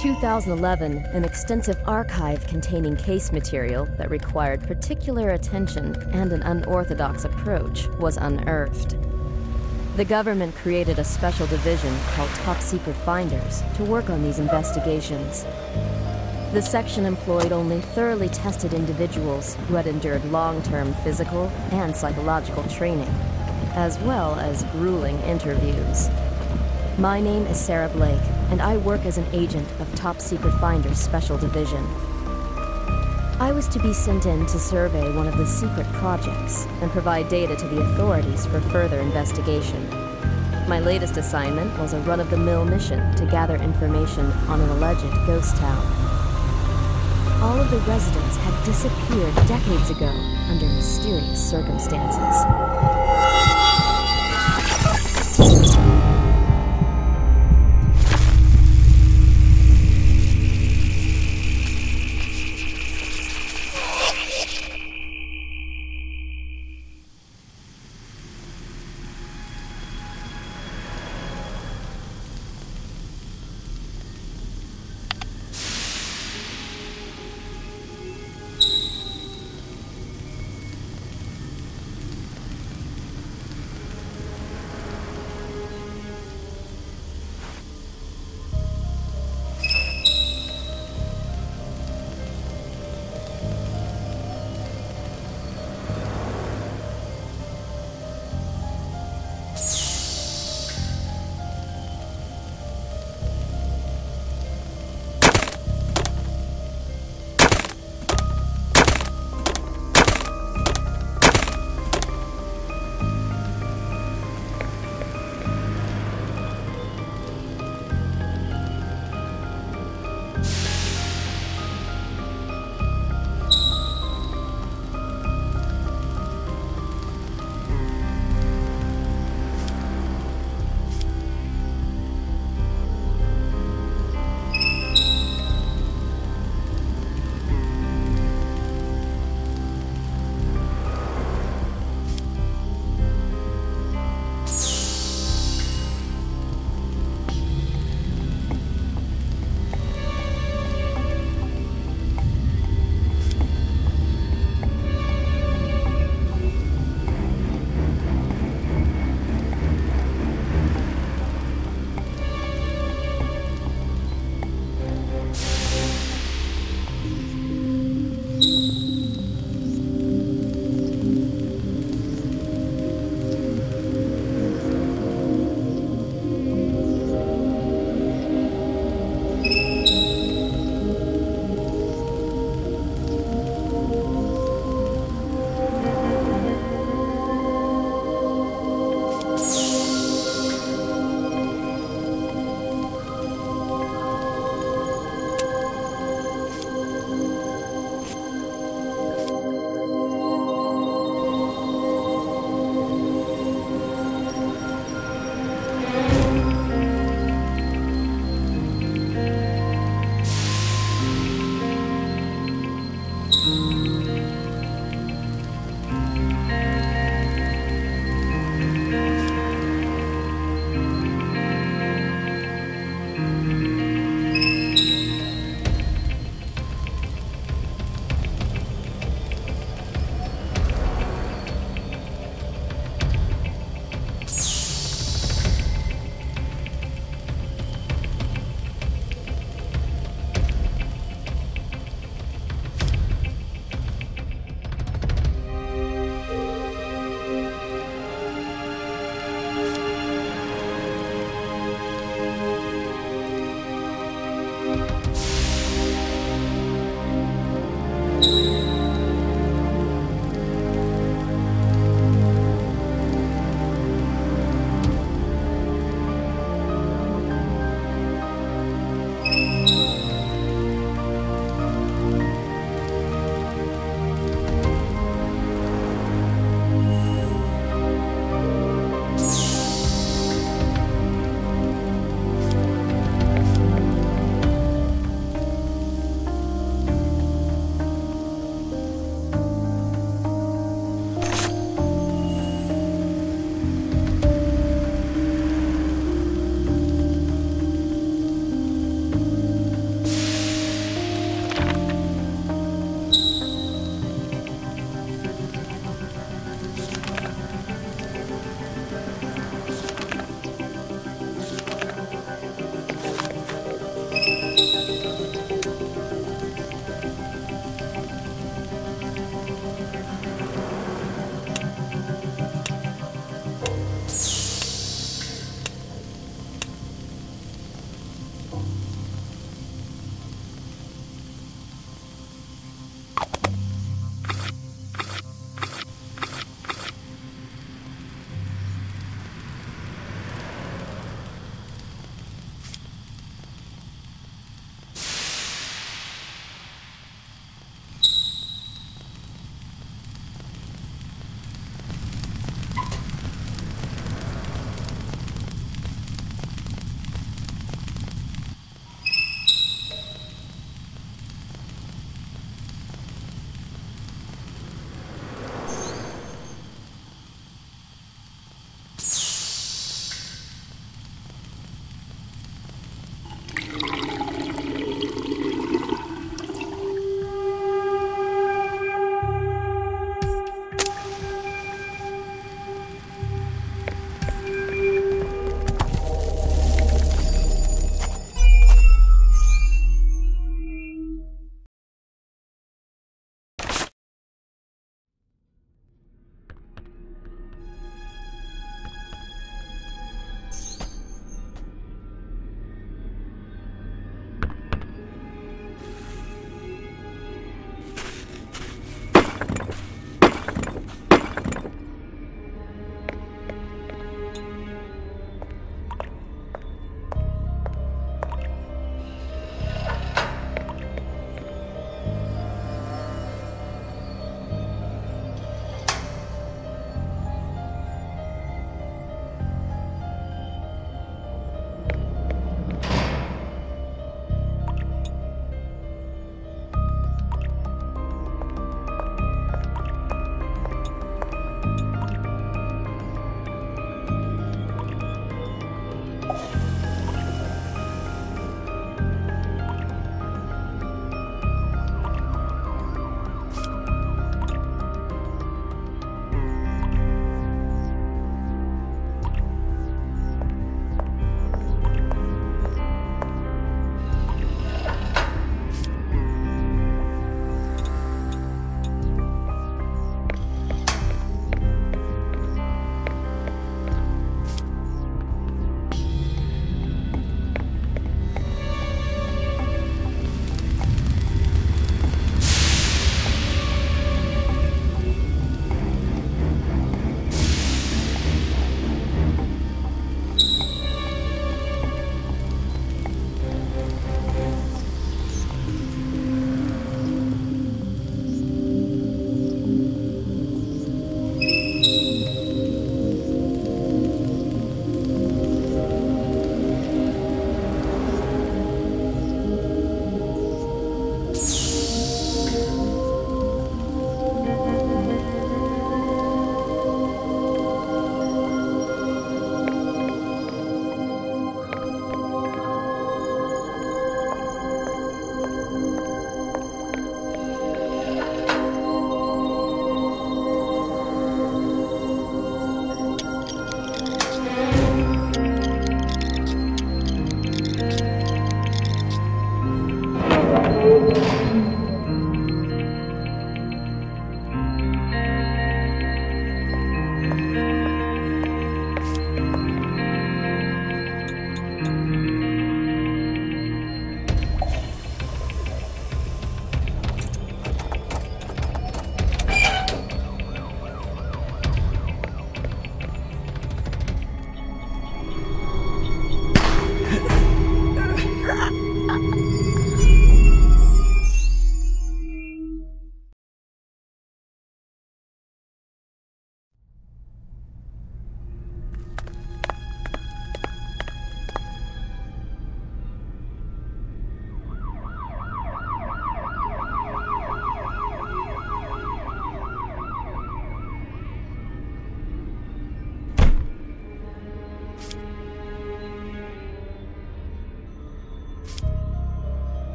2011, an extensive archive containing case material that required particular attention and an unorthodox approach was unearthed. The government created a special division called Top Secret Finders to work on these investigations. The section employed only thoroughly tested individuals who had endured long-term physical and psychological training, as well as grueling interviews. My name is Sarah Blake, and I work as an agent of Top Secret Finders Special Division. I was to be sent in to survey one of the secret projects and provide data to the authorities for further investigation. My latest assignment was a run-of-the-mill mission to gather information on an alleged ghost town. All of the residents had disappeared decades ago under mysterious circumstances.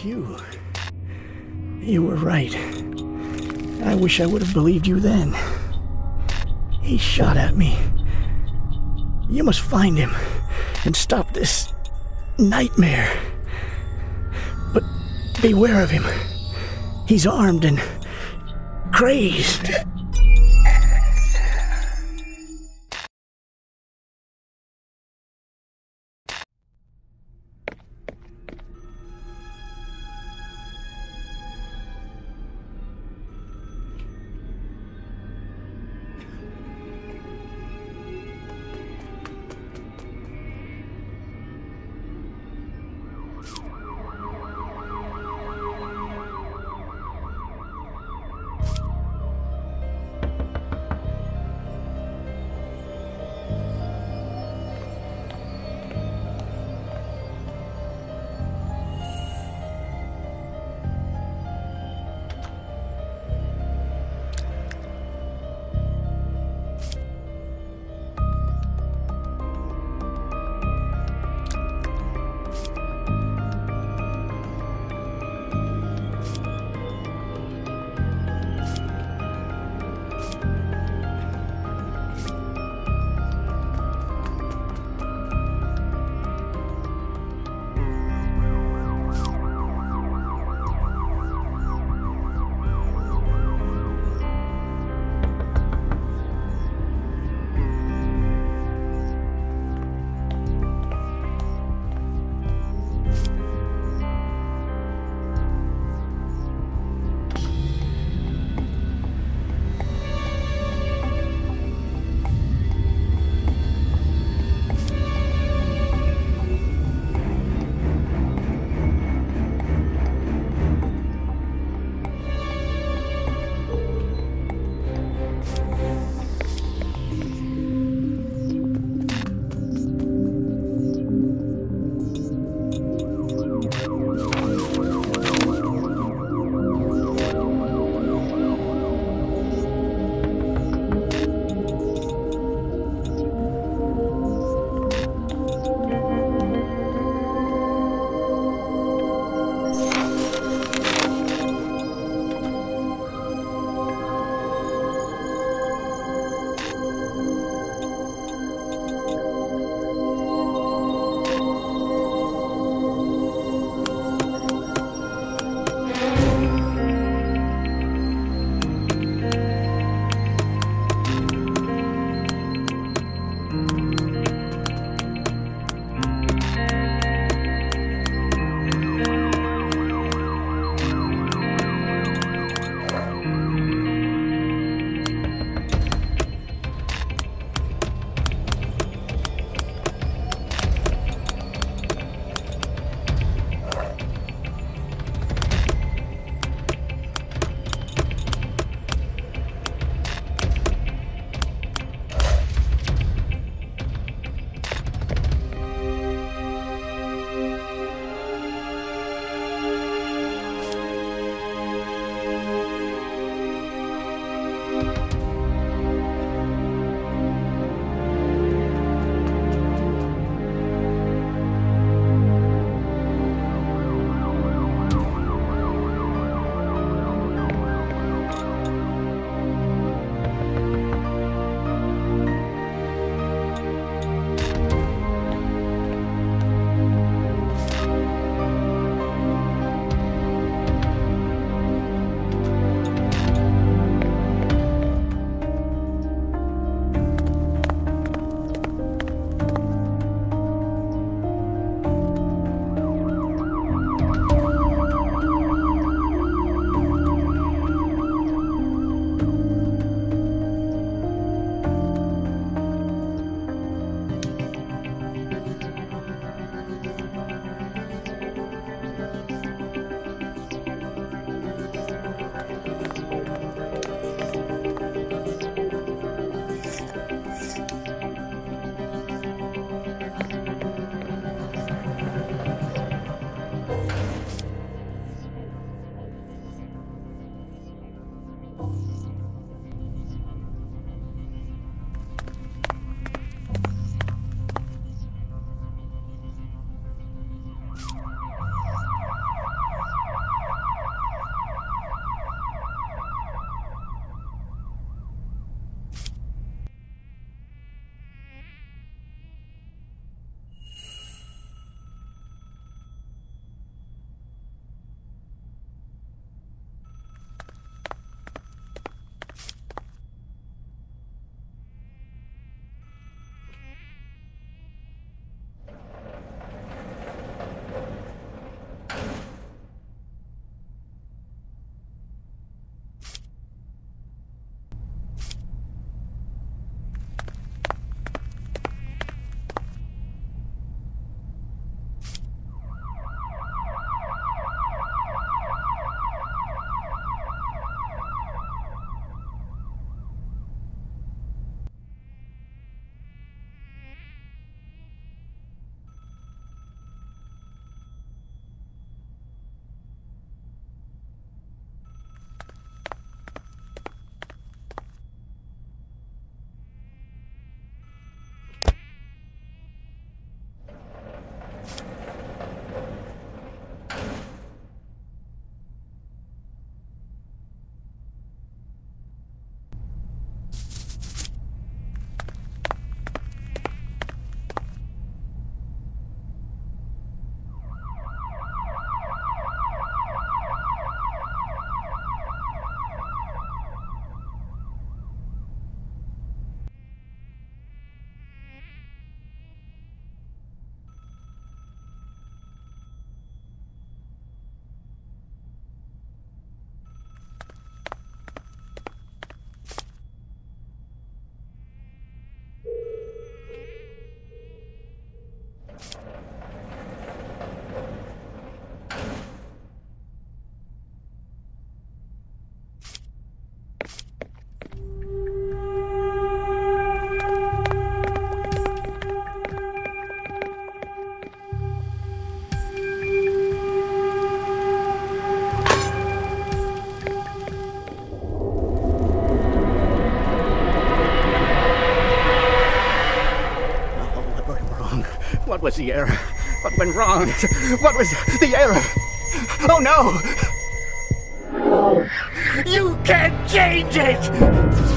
you. You were right. I wish I would have believed you then. He shot at me. You must find him and stop this nightmare. But beware of him. He's armed and crazed. What was the error? What went wrong? What was the error? Oh no! You can't change it!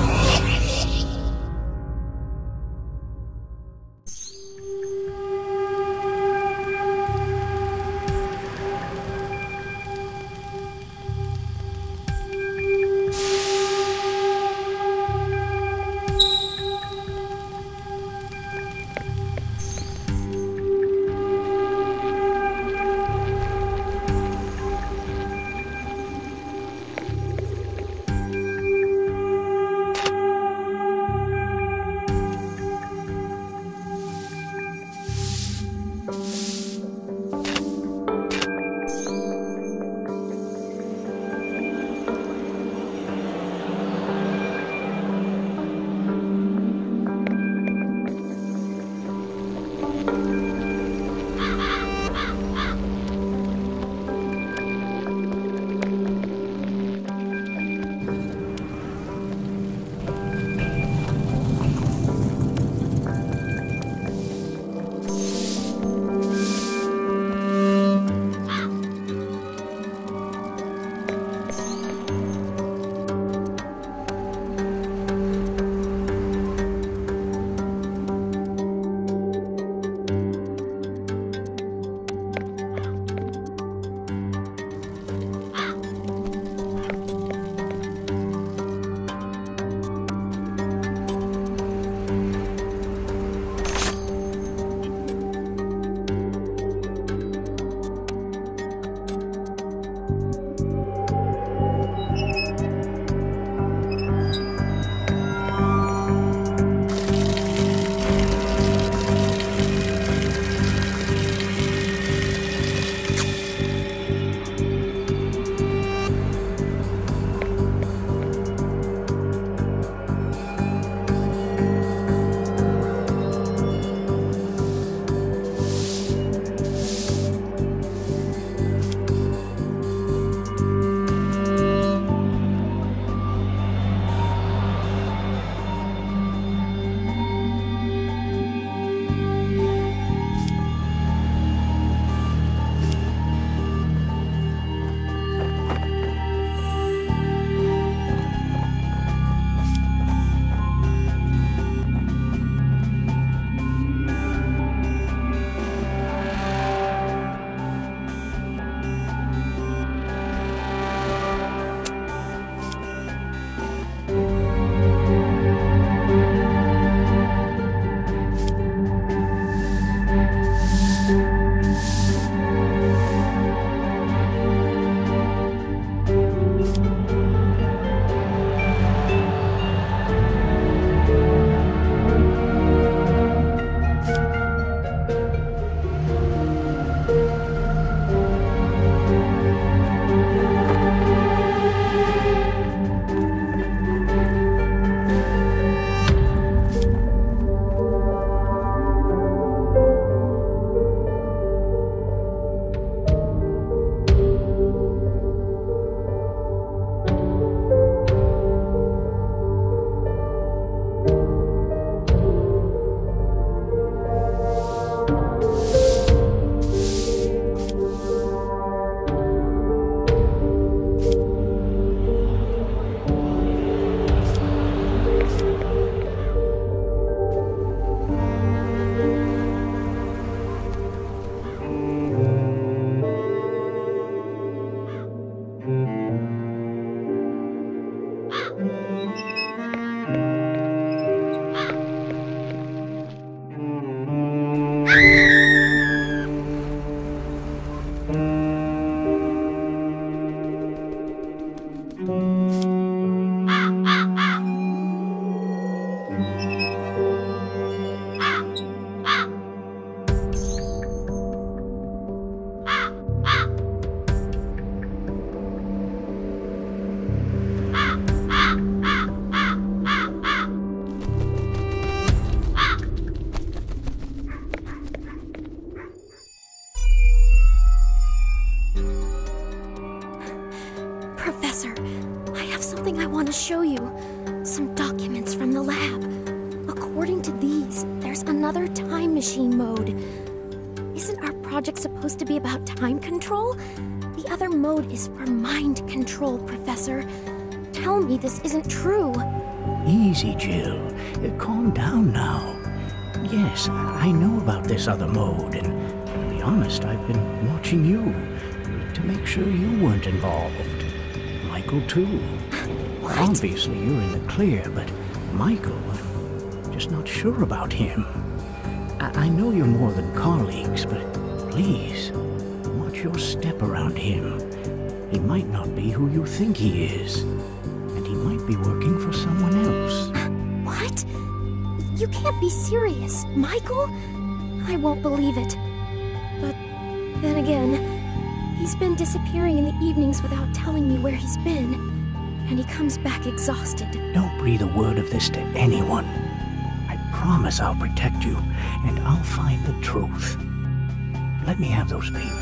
Professor, I have something I want to show you. Some documents from the lab. According to these, there's another time machine mode. project supposed to be about time control? The other mode is for mind control, Professor. Tell me this isn't true. Easy, Jill. Calm down now. Yes, I know about this other mode, and to be honest, I've been watching you to make sure you weren't involved. Michael, too. What? Obviously, you're in the clear, but Michael, I'm just not sure about him. I know you're more than colleagues, but please, watch your step around him. He might not be who you think he is, and he might be working for someone else. What? You can't be serious, Michael? I won't believe it. But then again, he's been disappearing in the evenings without telling me where he's been, and he comes back exhausted. Don't breathe a word of this to anyone. I promise I'll protect you, and I'll find the truth. Let me have those papers.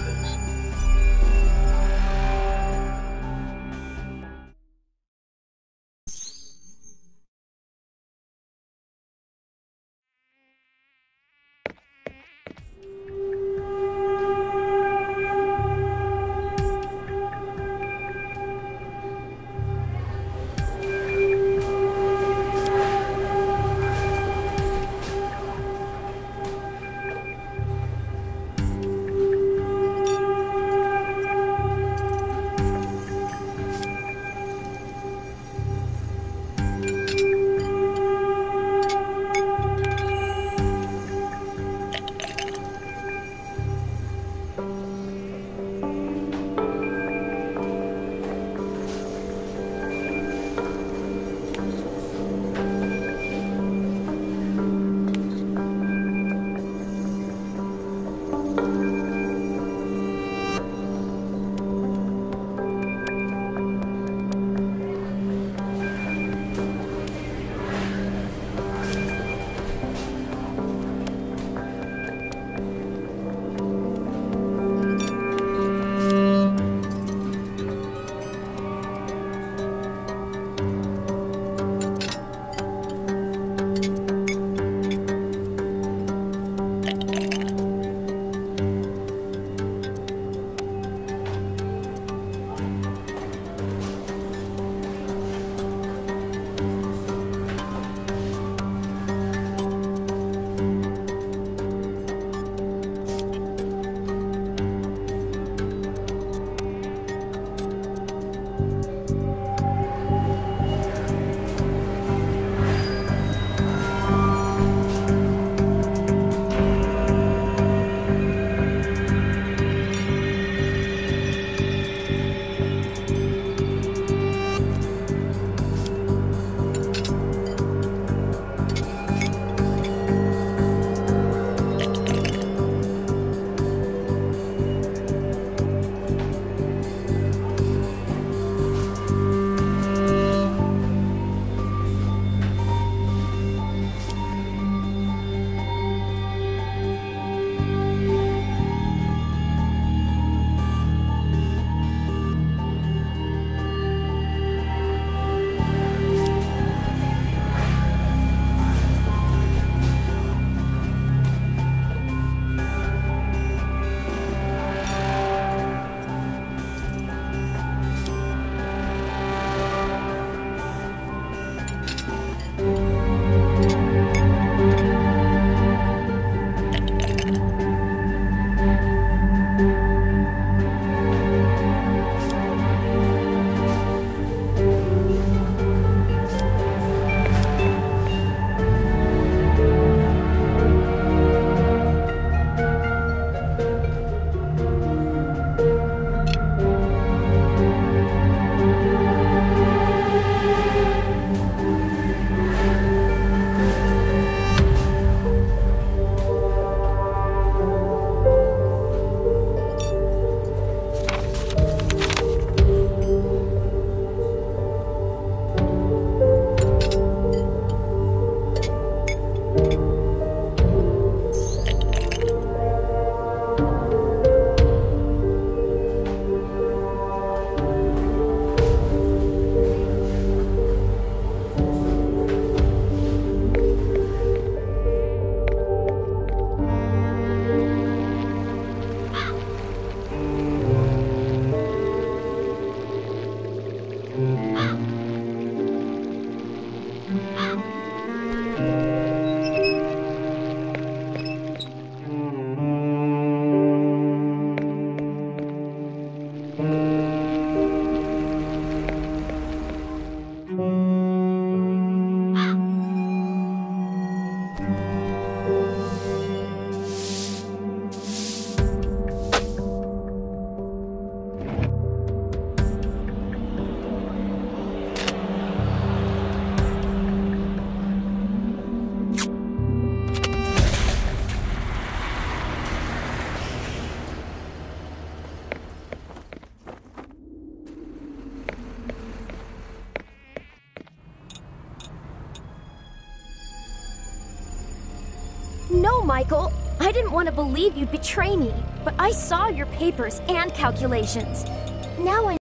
Michael. I didn't want to believe you'd betray me, but I saw your papers and calculations. Now I